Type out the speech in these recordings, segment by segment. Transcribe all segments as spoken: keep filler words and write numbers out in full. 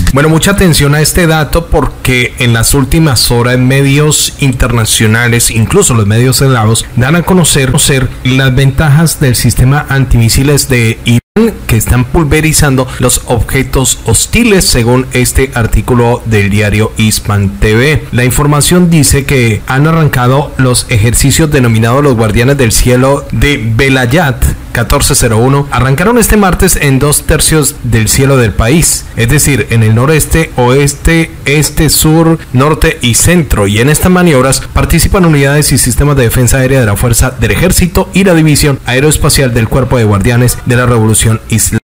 Bueno, mucha atención a este dato porque en las últimas horas medios internacionales, incluso los medios eslavos, dan a conocer, conocer las ventajas del sistema antimisiles de Irán, que están pulverizando los objetos hostiles, según este artículo del diario Hispan T V. La información dice que han arrancado los ejercicios denominados los Guardianes del Cielo de Velayat catorce cero uno. Arrancaron este martes en dos tercios del cielo del país, es decir, en el noreste, oeste, este, sur, norte y centro, y en estas maniobras participan unidades y sistemas de defensa aérea de la Fuerza del Ejército y la División Aeroespacial del Cuerpo de Guardianes de la Revolución Islámica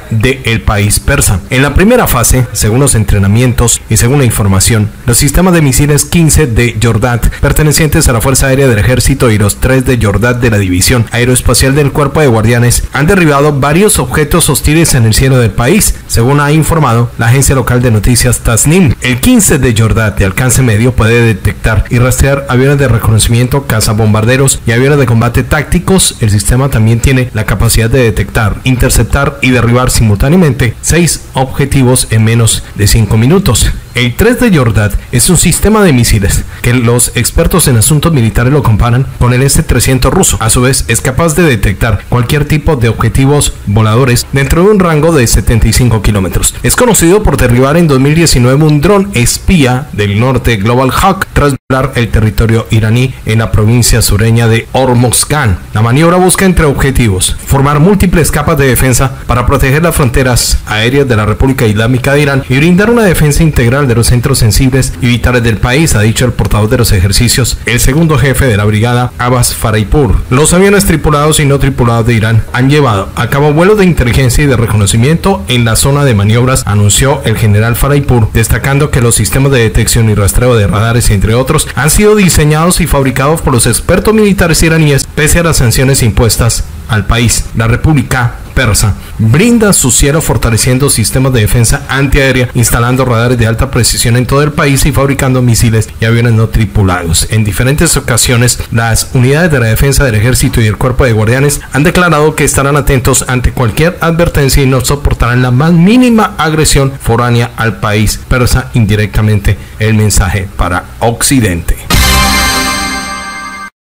del país persa. En la primera fase, según los entrenamientos y según la información, los sistemas de misiles quince de Jordat pertenecientes a la Fuerza Aérea del Ejército y los tres de Jordat de la División Aeroespacial del Cuerpo de Guardianes han derribado varios objetos hostiles en el cielo del país, según ha informado la agencia local de noticias Tasnim. El quince de Jordat de alcance medio puede detectar y rastrear aviones de reconocimiento, cazabombarderos y aviones de combate tácticos. El sistema también tiene la capacidad de detectar, interceptar y derribar simultáneamente seis objetivos en menos de cinco minutos. El tres de Jordat es un sistema de misiles que los expertos en asuntos militares lo comparan con el S trescientos ruso. A su vez, es capaz de detectar cualquier tipo de objetivos voladores dentro de un rango de setenta y cinco kilómetros. Es conocido por derribar en dos mil diecinueve un dron espía del norte Global Hawk tras volar el territorio iraní en la provincia sureña de Hormozgan. La maniobra busca entre objetivos formar múltiples capas de defensa para proteger las fronteras aéreas de la República Islámica de Irán y brindar una defensa integral de los centros sensibles y vitales del país, ha dicho el portavoz de los ejercicios, el segundo jefe de la brigada, Abbas Faraipur. Los aviones tripulados y no tripulados de Irán han llevado a cabo vuelos de inteligencia y de reconocimiento en la zona de maniobras, anunció el general Faraipur, destacando que los sistemas de detección y rastreo de radares, entre otros, han sido diseñados y fabricados por los expertos militares iraníes pese a las sanciones impuestas al país. La República Persa brinda su cielo fortaleciendo sistemas de defensa antiaérea, instalando radares de alta precisión en todo el país y fabricando misiles y aviones no tripulados. En diferentes ocasiones, las unidades de la defensa del ejército y el cuerpo de guardianes han declarado que estarán atentos ante cualquier advertencia y no soportarán la más mínima agresión foránea al país persa. Indirectamente, el mensaje para Occidente.